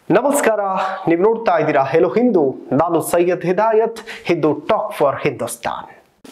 ನಮಸ್ಕಾರ, ನೀವು ನೋಡ್ತಾ ಇದ್ದೀರಾ ಹೆಲೋ ಹಿಂದೂ. ನಾನು ಸೈಯದ್ ಹಿದಾಯತ್. ಇದು ಟಾಕ್ ಫಾರ್ ಹಿಂದೂಸ್ತಾನ್.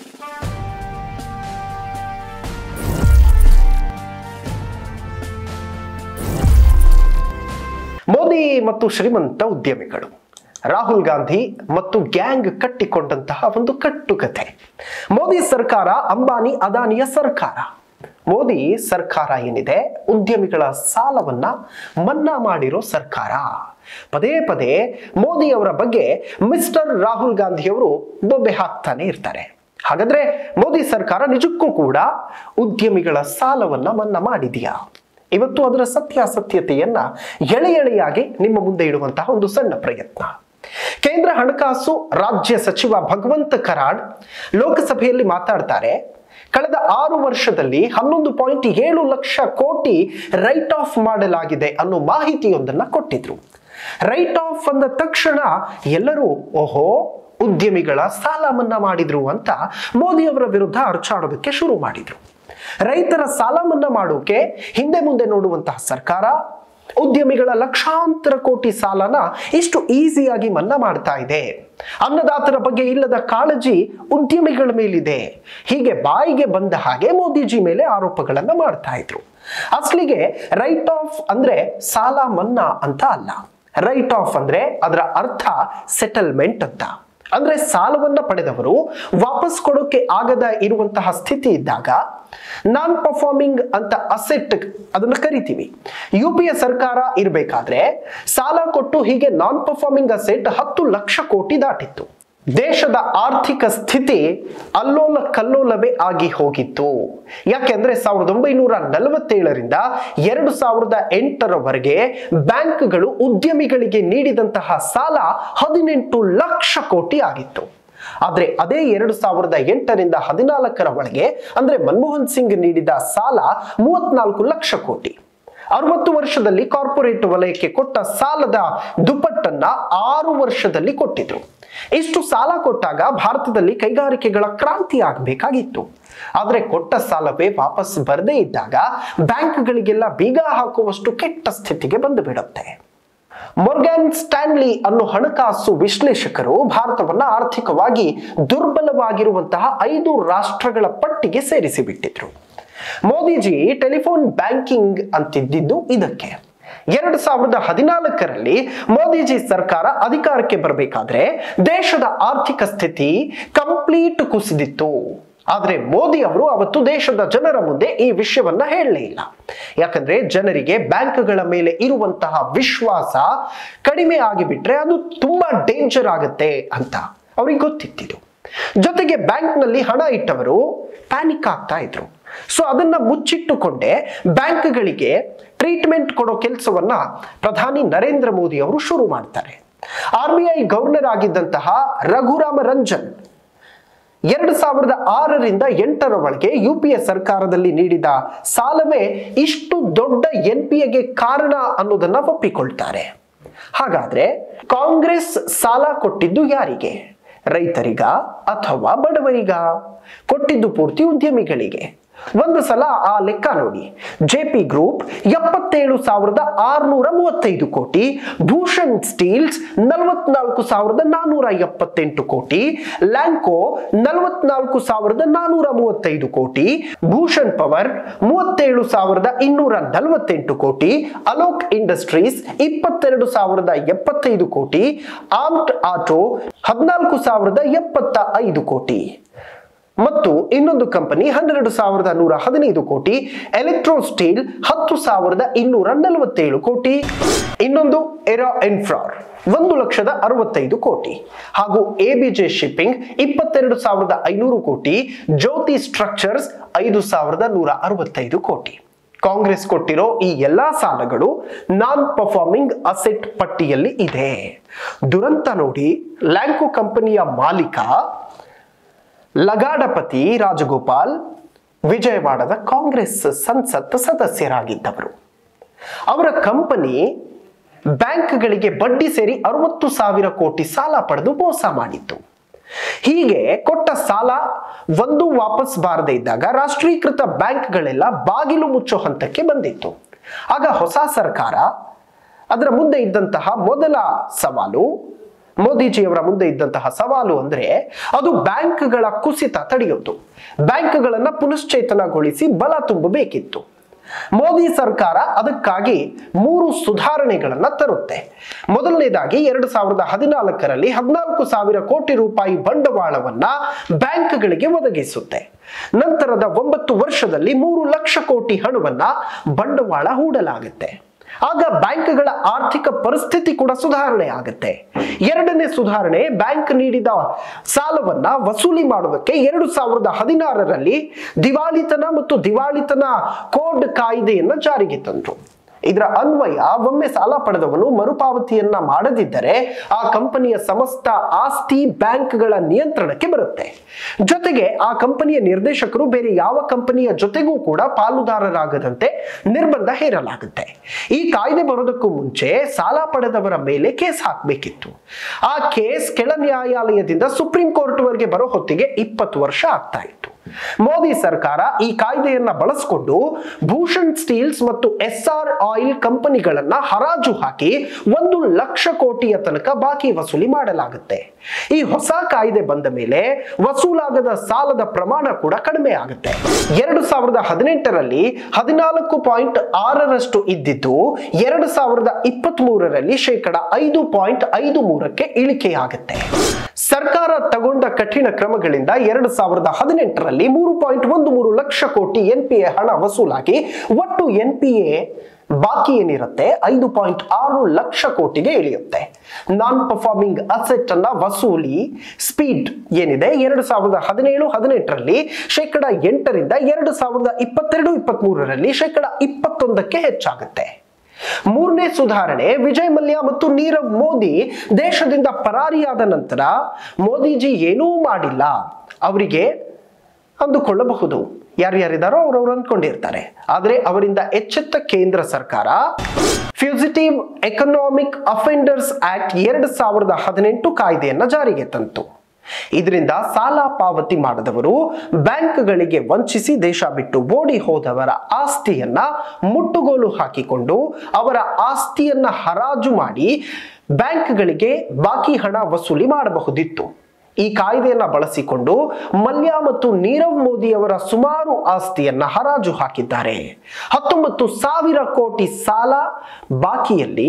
ಮೋದಿ ಮತ್ತು ಶ್ರೀಮಂತ ಉದ್ಯಮಿಗಳು, ರಾಹುಲ್ ಗಾಂಧಿ ಮತ್ತು ಗ್ಯಾಂಗ್ ಕಟ್ಟಿಕೊಂಡಂತಹ ಒಂದು ಕಟ್ಟುಕತೆ. ಮೋದಿ ಸರ್ಕಾರ ಅಂಬಾನಿ ಅದಾನಿಯ ಸರ್ಕಾರ. ಮೋದಿ ಸರ್ಕಾರ ಏನಿದೆ, ಉದ್ಯಮಿಗಳ ಸಾಲವನ್ನ ಮನ್ನಾ ಮಾಡಿರೋ ಸರ್ಕಾರ. ಪದೇ ಪದೇ ಮೋದಿ ಅವರ ಬಗ್ಗೆ ಮಿಸ್ಟರ್ ರಾಹುಲ್ ಗಾಂಧಿ ಅವರು ಬೊಬ್ಬೆ ಹಾಕ್ತಾನೆ ಇರ್ತಾರೆ. ಹಾಗಾದ್ರೆ ಮೋದಿ ಸರ್ಕಾರ ನಿಜಕ್ಕೂ ಕೂಡ ಉದ್ಯಮಿಗಳ ಸಾಲವನ್ನ ಮನ್ನಾ ಮಾಡಿದೆಯಾ? ಇವತ್ತು ಅದರ ಸತ್ಯಾಸತ್ಯತೆಯನ್ನ ಎಳೆಯಾಗಿ ನಿಮ್ಮ ಮುಂದೆ ಇಡುವಂತಹ ಒಂದು ಸಣ್ಣ ಪ್ರಯತ್ನ. ಕೇಂದ್ರ ಹಣಕಾಸು ರಾಜ್ಯ ಸಚಿವ ಭಗವಂತ ಖರಾಡ್ ಲೋಕಸಭೆಯಲ್ಲಿ ಮಾತಾಡ್ತಾರೆ. ಕಳೆದ 6 ವರ್ಷದಲ್ಲಿ 11.7 ಲಕ್ಷ ಕೋಟಿ ರೈಟ್ ಆಫ್ ಮಾಡಲಾಗಿದೆ ಅನ್ನೋ ಮಾಹಿತಿಯೊಂದನ್ನ ಕೊಟ್ಟಿದ್ರು. ರೈಟ್ ಆಫ್ ಅಂದ ತಕ್ಷಣ ಎಲ್ಲರೂ ಓಹೋ, ಉದ್ಯಮಿಗಳ ಸಾಲ ಮನ್ನಾ ಮಾಡಿದ್ರು ಅಂತ ಮೋದಿ ಅವರ ವಿರುದ್ಧ ಅರ್ಚಾಡೋದಕ್ಕೆ ಶುರು ಮಾಡಿದ್ರು. ರೈತರ ಸಾಲ ಮನ್ನಾ ಮಾಡೋಕೆ ಹಿಂದೆ ಮುಂದೆ ನೋಡುವಂತಹ ಸರ್ಕಾರ ಉದ್ಯಮಿಗಳ ಲಕ್ಷಾಂತರ ಕೋಟಿ ಸಾಲನ ಇಷ್ಟು ಈಸಿಯಾಗಿ ಮನ್ನಾ ಮಾಡ್ತಾ ಇದೆ. ಅನ್ನದಾತರ ಬಗ್ಗೆ ಇಲ್ಲದ ಕಾಳಜಿ ಉದ್ಯಮಿಗಳ ಮೇಲಿದೆ. ಹೀಗೆ ಬಾಯಿಗೆ ಬಂದ ಹಾಗೆ ಮೋದಿಜಿ ಮೇಲೆ ಆರೋಪಗಳನ್ನ ಮಾಡ್ತಾ ಇದ್ರು. ಅಸಲಿಗೆ ರೈಟ್ ಆಫ್ ಅಂದ್ರೆ ಸಾಲ ಮನ್ನಾ ಅಂತ ಅಲ್ಲ. ರೈಟ್ ಆಫ್ ಅಂದ್ರೆ ಅದರ ಅರ್ಥ ಸೆಟಲ್ಮೆಂಟ್ ಅಂತ. ಅಂದ್ರೆ ಸಾಲವನ್ನ ಪಡೆದವರು ವಾಪಸ್ ಕೊಡೋಕೆ ಆಗದ ಇರುವಂತಹ ಸ್ಥಿತಿ ಇದ್ದಾಗ ನಾನ್ ಪರ್ಫಾರ್ಮಿಂಗ್ ಅಂತ ಅಸೆಟ್ ಅದನ್ನ ಕರಿತೀವಿ. UPA ಸರ್ಕಾರ ಇರಬೇಕಾದ್ರೆ ಸಾಲ ಕೊಟ್ಟು ಹೀಗೆ ನಾನ್ ಪರ್ಫಾರ್ಮಿಂಗ್ ಅಸೆಟ್ 10 ಲಕ್ಷ ಕೋಟಿ ದಾಟಿತ್ತು. ದೇಶದ ಆರ್ಥಿಕ ಸ್ಥಿತಿ ಅಲ್ಲೋಲ ಕಲ್ಲೋಲವೇ ಆಗಿ ಹೋಗಿತ್ತು. ಯಾಕೆಂದ್ರೆ 1947ರಿಂದ 2008ರವರೆಗೆ ಬ್ಯಾಂಕ್ಗಳು ಉದ್ಯಮಿಗಳಿಗೆ ನೀಡಿದಂತಹ ಸಾಲ 18 ಲಕ್ಷ ಕೋಟಿ ಆಗಿತ್ತು. ಆದ್ರೆ ಅದೇ 2008ರಿಂದ 2014ರ ಒಳಗೆ ಅಂದ್ರೆ ಮನಮೋಹನ್ ಸಿಂಗ್ ನೀಡಿದ ಸಾಲ 34 ಲಕ್ಷ ಕೋಟಿ. 60 ವರ್ಷದಲ್ಲಿ ಕಾರ್ಪೊರೇಟ್ ವಲಯಕ್ಕೆ ಕೊಟ್ಟ ಸಾಲದ ದುಪ್ಪಟ್ಟನ್ನ 6 ವರ್ಷದಲ್ಲಿ ಕೊಟ್ಟಿದ್ರು. ಇಷ್ಟು ಸಾಲ ಕೊಟ್ಟಾಗ ಭಾರತದಲ್ಲಿ ಕೈಗಾರಿಕೆಗಳ ಕ್ರಾಂತಿ ಆಗಬೇಕಾಗಿತ್ತು. ಆದ್ರೆ ಕೊಟ್ಟ ಸಾಲವೇ ವಾಪಸ್ ಬರದೇ ಇದ್ದಾಗ ಬ್ಯಾಂಕ್ಗಳಿಗೆಲ್ಲ ಬೀಗ ಹಾಕುವಷ್ಟು ಕೆಟ್ಟ ಸ್ಥಿತಿಗೆ ಬಂದು ಬಿಡುತ್ತೆ. ಮೊರ್ಗನ್ ಸ್ಟ್ಯಾನ್ಲಿ ಅನ್ನೋ ಹಣಕಾಸು ವಿಶ್ಲೇಷಕರು ಭಾರತವನ್ನ ಆರ್ಥಿಕವಾಗಿ ದುರ್ಬಲವಾಗಿರುವಂತಹ 5 ರಾಷ್ಟ್ರಗಳ ಪಟ್ಟಿಗೆ ಸೇರಿಸಿ ಬಿಟ್ಟಿದ್ರು. ಮೋದಿಜಿ ಟೆಲಿಫೋನ್ ಬ್ಯಾಂಕಿಂಗ್ ಅಂತಿದ್ದು ಇದಕ್ಕೆ. 2014ರಲ್ಲಿ ಮೋದಿಜಿ ಸರ್ಕಾರ ಅಧಿಕಾರಕ್ಕೆ ಬರಬೇಕಾದ್ರೆ ದೇಶದ ಆರ್ಥಿಕ ಸ್ಥಿತಿ ಕಂಪ್ಲೀಟ್ ಕುಸಿದಿತ್ತು. ಆದ್ರೆ ಮೋದಿ ಅವರು ಅವತ್ತು ದೇಶದ ಜನರ ಮುಂದೆ ಈ ವಿಷಯವನ್ನ ಹೇಳಲೇ ಇಲ್ಲ. ಯಾಕಂದ್ರೆ ಜನರಿಗೆ ಬ್ಯಾಂಕ್ಗಳ ಮೇಲೆ ಇರುವಂತಹ ವಿಶ್ವಾಸ ಕಡಿಮೆ ಆಗಿಬಿಟ್ರೆ ಅದು ತುಂಬಾ ಡೇಂಜರ್ ಆಗುತ್ತೆ ಅಂತ ಅವ್ರಿಗೆ ಗೊತ್ತಿತ್ತು. ಜೊತೆಗೆ ಬ್ಯಾಂಕ್ ನಲ್ಲಿ ಹಣ ಇಟ್ಟವರು ಪ್ಯಾನಿಕ್ ಆಗ್ತಾ ಇದ್ರು. ಸೊ ಅದನ್ನ ಮುಚ್ಚಿಟ್ಟುಕೊಂಡೇ ಬ್ಯಾಂಕ್ಗಳಿಗೆ ಟ್ರೀಟ್ಮೆಂಟ್ ಕೊಡೋ ಕೆಲಸವನ್ನ ಪ್ರಧಾನಿ ನರೇಂದ್ರ ಮೋದಿ ಅವರು ಶುರು ಮಾಡ್ತಾರೆ. RBI ಗವರ್ನರ್ ಆಗಿದ್ದಂತಹ ರಘುರಾಮ ರಂಜನ್ 2006ರಿಂದ 2008ರವರೆಗೆ UPA ಸರ್ಕಾರದಲ್ಲಿ ನೀಡಿದ ಸಾಲವೇ ಇಷ್ಟು ದೊಡ್ಡ NPAಗೆ ಕಾರಣ ಅನ್ನೋದನ್ನ ಒಪ್ಪಿಕೊಳ್ತಾರೆ. ಹಾಗಾದ್ರೆ ಕಾಂಗ್ರೆಸ್ ಸಾಲ ಕೊಟ್ಟಿದ್ದು ಯಾರಿಗೆ? ರೈತರಿಗ ಅಥವಾ ಬಡವರಿಗ? ಕೊಟ್ಟಿದ್ದು ಪೂರ್ತಿ ಉದ್ಯಮಿಗಳಿಗೆ. ಒಂದು ಸಲ ಆ ಲೆಕ್ಕ ನೋಡಿ. JP ಗ್ರೂಪ್ 77,635 ಕೋಟಿ, ಭೂಷಣ್ ಸ್ಟೀಲ್ಸ್ 44,478 ಕೋಟಿ, ಲ್ಯಾಂಕೋ 44,435 ಕೋಟಿ, ಭೂಷಣ್ ಪವರ್ 37,248 ಕೋಟಿ, ಅಲೋಕ್ ಇಂಡಸ್ಟ್ರೀಸ್ 22,075 ಕೋಟಿ, ಆರ್ಮ್ಡ್ ಆಟೋ 14,075 ಕೋಟಿ ಮತ್ತು ಇನ್ನೊಂದು ಕಂಪನಿ 12,115 ಕೋಟಿ, ಎಲೆಕ್ಟ್ರೋ ಸ್ಟೀಲ್ 10,247 ಕೋಟಿ, ಇನ್ನೊಂದು ಎರಾ ಇನ್ಫ್ರಾರ್ 1,65,000 ಕೋಟಿ ಹಾಗೂ ABJ ಶಿಪ್ಪಿಂಗ್ 22,500 ಕೋಟಿ, ಜ್ಯೋತಿ ಸ್ಟ್ರಕ್ಚರ್ಸ್ 5,165 ಕೋಟಿ. ಕಾಂಗ್ರೆಸ್ ಕೊಟ್ಟಿರೋ ಈ ಎಲ್ಲಾ ಸಾಲಗಳು ನಾನ್ ಪರ್ಫಾರ್ಮಿಂಗ್ ಅಸೆಟ್ ಪಟ್ಟಿಯಲ್ಲಿ ಇದೆ. ದುರಂತ ನೋಡಿ, ಲ್ಯಾಂಕೋ ಕಂಪನಿಯ ಮಾಲೀಕ ಲಗಾಡಪತಿ ರಾಜಗೋಪಾಲ್ ವಿಜಯವಾಡದ ಕಾಂಗ್ರೆಸ್ ಸಂಸತ್ ಸದಸ್ಯರಾಗಿದ್ದವರು. ಅವರ ಕಂಪನಿ ಬ್ಯಾಂಕ್ಗಳಿಗೆ ಬಡ್ಡಿ ಸೇರಿ 60,000 ಕೋಟಿ ಸಾಲ ಪಡೆದು ಮೋಸ ಮಾಡಿತ್ತು. ಹೀಗೆ ಕೊಟ್ಟ ಸಾಲ ಒಂದು ವಾಪಸ್ ಬಾರದೇ ಇದ್ದಾಗ ರಾಷ್ಟ್ರೀಕೃತ ಬ್ಯಾಂಕ್ಗಳೆಲ್ಲ ಬಾಗಿಲು ಮುಚ್ಚೋ ಹಂತಕ್ಕೆ ಬಂದಿತ್ತು. ಆಗ ಹೊಸ ಸರ್ಕಾರ ಅದರ ಮುಂದೆ ಇದ್ದಂತಹ ಮೊದಲ ಸವಾಲು, ಮೋದಿಜಿಯವರ ಮುಂದೆ ಇದ್ದಂತಹ ಸವಾಲು ಅಂದ್ರೆ ಅದು ಬ್ಯಾಂಕ್ಗಳ ಕುಸಿತ ತಡೆಯುವುದು, ಬ್ಯಾಂಕ್ಗಳನ್ನ ಪುನಶ್ಚೇತನಗೊಳಿಸಿ ಬಲ ತುಂಬಬೇಕಿತ್ತು. ಮೋದಿ ಸರ್ಕಾರ ಅದಕ್ಕಾಗಿ 3 ಸುಧಾರಣೆಗಳನ್ನ ತರುತ್ತೆ. ಮೊದಲನೇದಾಗಿ 2014ರಲ್ಲಿ 14,000 ಕೋಟಿ ರೂಪಾಯಿ ಬಂಡವಾಳವನ್ನ ಬ್ಯಾಂಕ್ಗಳಿಗೆ ಒದಗಿಸುತ್ತೆ. ನಂತರದ 9 ವರ್ಷದಲ್ಲಿ 3 ಲಕ್ಷ ಕೋಟಿ ಹಣವನ್ನ ಬಂಡವಾಳ ಹೂಡಲಾಗುತ್ತೆ. ಆಗ ಬ್ಯಾಂಕ್ಗಳ ಆರ್ಥಿಕ ಪರಿಸ್ಥಿತಿ ಕೂಡ ಸುಧಾರಣೆ ಆಗುತ್ತೆ. ಎರಡನೇ ಸುಧಾರಣೆ, ಬ್ಯಾಂಕ್ ನೀಡಿದ ಸಾಲವನ್ನ ವಸೂಲಿ ಮಾಡೋದಕ್ಕೆ 2016ರಲ್ಲಿ ದಿವಾಳಿತನ ಮತ್ತು ದಿವಾಳಿತನ ಕೋಡ್ ಕಾಯ್ದೆಯನ್ನ ಜಾರಿಗೆ ತಂದ್ರು. ಇದರ ಅನ್ವಯ ಒಮ್ಮೆ ಸಾಲ ಪಡೆದವನು ಮರುಪಾವತಿಯನ್ನ ಮಾಡದಿದ್ದರೆ ಆ ಕಂಪನಿಯ ಸಮಸ್ತ ಆಸ್ತಿ ಬ್ಯಾಂಕ್ಗಳ ನಿಯಂತ್ರಣಕ್ಕೆ ಬರುತ್ತೆ. ಜೊತೆಗೆ ಆ ಕಂಪನಿಯ ನಿರ್ದೇಶಕರು ಬೇರೆ ಯಾವ ಕಂಪನಿಯ ಜೊತೆಗೂ ಕೂಡ ಪಾಲುದಾರರಾಗದಂತೆ ನಿರ್ಬಂಧ ಹೇರಲಾಗುತ್ತೆ. ಈ ಕಾಯ್ದೆ ಬರೋದಕ್ಕೂ ಮುಂಚೆ ಸಾಲ ಪಡೆದವರ ಮೇಲೆ ಕೇಸ್ ಹಾಕಬೇಕಿತ್ತು. ಆ ಕೇಸ್ ಕೆಳ ನ್ಯಾಯಾಲಯದಿಂದ ಸುಪ್ರೀಂ ಕೋರ್ಟ್ ವರೆಗೆ ಬರೋ ಹೊತ್ತಿಗೆ 20 ವರ್ಷ ಆಗ್ತಾ ಇತ್ತು. ಮೋದಿ ಸರ್ಕಾರ ಈ ಕಾಯ್ದೆಯನ್ನ ಬಳಸಿಕೊಂಡು ಭೂಷಣ್ ಸ್ಟೀಲ್ಸ್ ಮತ್ತು SR ಆಯಿಲ್ ಕಂಪನಿಗಳನ್ನ ಹರಾಜು ಹಾಕಿ 1 ಲಕ್ಷ ಕೋಟಿಯ ತನಕ ಬಾಕಿ ವಸೂಲಿ ಮಾಡಲಾಗುತ್ತೆ. ಈ ಹೊಸ ಕಾಯ್ದೆ ಬಂದ ಮೇಲೆ ವಸೂಲಾಗದ ಸಾಲದ ಪ್ರಮಾಣ ಕೂಡ ಕಡಿಮೆ ಆಗುತ್ತೆ. 2018ರಲ್ಲಿ 14.6ರಷ್ಟು ಇದ್ದಿದ್ದು 2023ರಲ್ಲಿ 5.53ಕ್ಕೆ ಇಳಿಕೆಯಾಗುತ್ತೆ. ಸರ್ಕಾರ ತಗೊಂಡ ಕಠಿಣ ಕ್ರಮಗಳಿಂದ 2018ರಲ್ಲಿ 3.13 ಲಕ್ಷ ಕೋಟಿ NPA ಹಣ ವಸೂಲಾಗಿ ಒಟ್ಟು NPA ಬಾಕಿ ಏನಿರುತ್ತೆ 5.6 ಲಕ್ಷ ಕೋಟಿಗೆ ಇಳಿಯುತ್ತೆ. ನಾನ್ ಪರ್ಫಾರ್ಮಿಂಗ್ ಅಸೆಟ್ ಅನ್ನ ವಸೂಲಿ ಸ್ಪೀಡ್ ಏನಿದೆ 2017-18ರಲ್ಲಿ 8% 2022-23ರಲ್ಲಿ 21%ಕ್ಕೆ ಹೆಚ್ಚಾಗುತ್ತೆ. ಮೂರನೇ ಸುಧಾರಣೆ, ವಿಜಯ್ ಮಲ್ಯ ಮತ್ತು ನೀರವ್ ಮೋದಿ ದೇಶದಿಂದ ಪರಾರಿಯಾದ ನಂತರ ಮೋದಿಜಿ ಏನೂ ಮಾಡಿಲ್ಲ ಅವರಿಗೆ ಅಂದುಕೊಳ್ಳಬಹುದು. ಯಾರ್ಯಾರಿದ್ದಾರೋ ಅವ್ರವ್ರು ಅಂದ್ಕೊಂಡಿರ್ತಾರೆ. ಆದರೆ ಅವರಿಂದ ಎಚ್ಚೆತ್ತ ಕೇಂದ್ರ ಸರ್ಕಾರ ಫ್ಯೂಸಿಟಿವ್ ಎಕನಾಮಿಕ್ ಅಫೆಂಡರ್ಸ್ ಆಕ್ಟ್ 2018 ಕಾಯ್ದೆಯನ್ನ ಜಾರಿಗೆ ತಂತು. ಇದರಿಂದ ಸಾಲ ಪಾವತಿ ಮಾಡದವರು ಬ್ಯಾಂಕ್ಗಳಿಗೆ ವಂಚಿಸಿ ದೇಶ ಬಿಟ್ಟು ಓಡಿ ಹೋದವರ ಆಸ್ತಿಯನ್ನ ಮುಟ್ಟುಗೋಲು ಹಾಕಿಕೊಂಡು ಅವರ ಆಸ್ತಿಯನ್ನ ಹರಾಜು ಮಾಡಿ ಬ್ಯಾಂಕ್ಗಳಿಗೆ ಬಾಕಿ ಹಣ ವಸೂಲಿ ಮಾಡಬಹುದಿತ್ತು. ಈ ಕಾಯ್ದೆಯನ್ನ ಬಳಸಿಕೊಂಡು ಮಲ್ಯ ಮತ್ತು ನೀರವ್ ಮೋದಿ ಅವರ ಸುಮಾರು ಆಸ್ತಿಯನ್ನ ಹರಾಜು ಹಾಕಿದ್ದಾರೆ. 19,000 ಕೋಟಿ ಸಾಲ ಬಾಕಿಯಲ್ಲಿ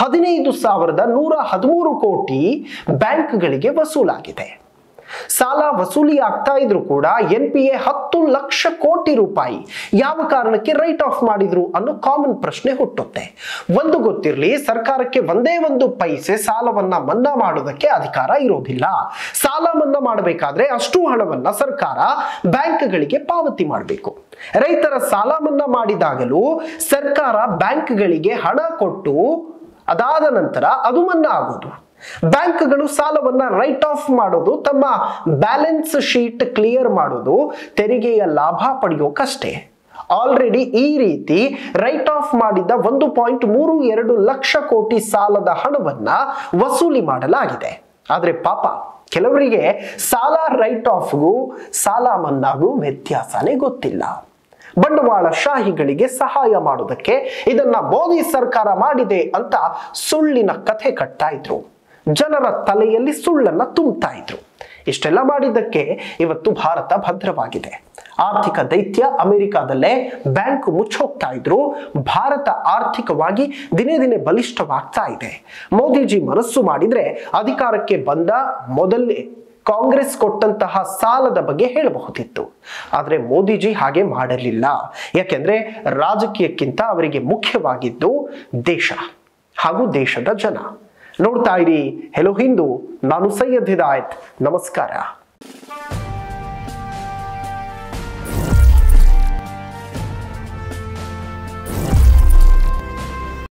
15,113 ಕೋಟಿ ಬ್ಯಾಂಕ್ಗಳಿಗೆ ವಸೂಲಾಗಿದೆ. ಸಾಲ ವಸೂಲಿ ಆಗ್ತಾ ಇದ್ರು ಕೂಡ NPA 10 ಲಕ್ಷ ಕೋಟಿ ರೂಪಾಯಿ ಯಾವ ಕಾರಣಕ್ಕೆ ರೈಟ್ ಆಫ್ ಮಾಡಿದ್ರು ಅನ್ನೋ ಕಾಮನ್ ಪ್ರಶ್ನೆ ಹುಟ್ಟುತ್ತೆ. ಒಂದು ಗೊತ್ತಿರಲಿ, ಸರ್ಕಾರಕ್ಕೆ ಒಂದೇ ಒಂದು ಪೈಸೆ ಸಾಲವನ್ನ ಮನ್ನಾ ಮಾಡೋದಕ್ಕೆ ಅಧಿಕಾರ ಇರೋದಿಲ್ಲ. ಸಾಲ ಮನ್ನಾ ಮಾಡಬೇಕಾದ್ರೆ ಅಷ್ಟು ಹಣವನ್ನ ಸರ್ಕಾರ ಬ್ಯಾಂಕ್ಗಳಿಗೆ ಪಾವತಿ ಮಾಡಬೇಕು. ರೈತರ ಸಾಲ ಮನ್ನಾ ಮಾಡಿದಾಗಲೂ ಸರ್ಕಾರ ಬ್ಯಾಂಕ್ಗಳಿಗೆ ಹಣ ಕೊಟ್ಟು ಅದಾದ ನಂತರ ಅದು ಮನ್ನಾ ಆಗೋದು. ಬ್ಯಾಂಕ್ಗಳು ಸಾಲವನ್ನ ರೈಟ್ ಆಫ್ ಮಾಡೋದು, ತಮ್ಮ ಬ್ಯಾಲೆನ್ಸ್ ಶೀಟ್ ಕ್ಲಿಯರ್ ಮಾಡೋದು, ತೆರಿಗೆಯ ಲಾಭ ಪಡೆಯೋಕಷ್ಟೇ. ಆಲ್ರೆಡಿ ಈ ರೀತಿ ರೈಟ್ ಆಫ್ ಮಾಡಿದ 1.32 ಲಕ್ಷ ಕೋಟಿ ಸಾಲದ ಹಣವನ್ನ ವಸೂಲಿ ಮಾಡಲಾಗಿದೆ. ಆದ್ರೆ ಪಾಪ ಕೆಲವರಿಗೆ ಸಾಲ ರೈಟ್ ಆಫ್ಗೂ ಸಾಲ ಮನ್ನಾಗೂ ವ್ಯತ್ಯಾಸನೇ ಗೊತ್ತಿಲ್ಲ. ಬಂಡವಾಳ ಶಾಹಿಗಳಿಗೆ ಸಹಾಯ ಮಾಡೋದಕ್ಕೆ ಇದನ್ನ ಮೋದಿ ಸರ್ಕಾರ ಮಾಡಿದೆ ಅಂತ ಸುಳ್ಳಿನ ಕಥೆ ಕಟ್ತಾ ಇದ್ರು. ಜನರ ತಲೆಯಲ್ಲಿ ಸುಳ್ಳನ್ನ ತುಂಬುತ್ತಾ ಇದ್ರು. ಇಷ್ಟೆಲ್ಲ ಮಾಡಿದ್ದಕ್ಕೆ ಇವತ್ತು ಭಾರತ ಭದ್ರವಾಗಿದೆ. ಆರ್ಥಿಕ ದೈತ್ಯ ಅಮೆರಿಕಾದಲ್ಲೇ ಬ್ಯಾಂಕ್ ಮುಚ್ಚೋಗ್ತಾ ಇದ್ರು. ಭಾರತ ಆರ್ಥಿಕವಾಗಿ ದಿನೇ ದಿನೇ ಬಲಿಷ್ಠವಾಗ್ತಾ ಇದೆ. ಮೋದಿಜಿ ಮನಸ್ಸು ಮಾಡಿದ್ರೆ ಅಧಿಕಾರಕ್ಕೆ ಬಂದ ಮೊದಲೇ ಕಾಂಗ್ರೆಸ್ ಕೊಟ್ಟಂತಹ ಸಾಲದ ಬಗ್ಗೆ ಹೇಳಬಹುದಿತ್ತು. ಆದರೆ ಮೋದಿಜಿ ಹಾಗೆ ಮಾಡಲಿಲ್ಲ. ಯಾಕೆಂದ್ರೆ ರಾಜಕೀಯಕ್ಕಿಂತ ಅವರಿಗೆ ಮುಖ್ಯವಾಗಿದ್ದು ದೇಶ ಹಾಗೂ ದೇಶದ ಜನ. ನೋಡ್ತಾ ಇರಿ ಹೆಲೋ ಹಿಂದೂ. ನಾನು ಸೈಯದ್ ಹಿದಾಯತ್. ನಮಸ್ಕಾರ.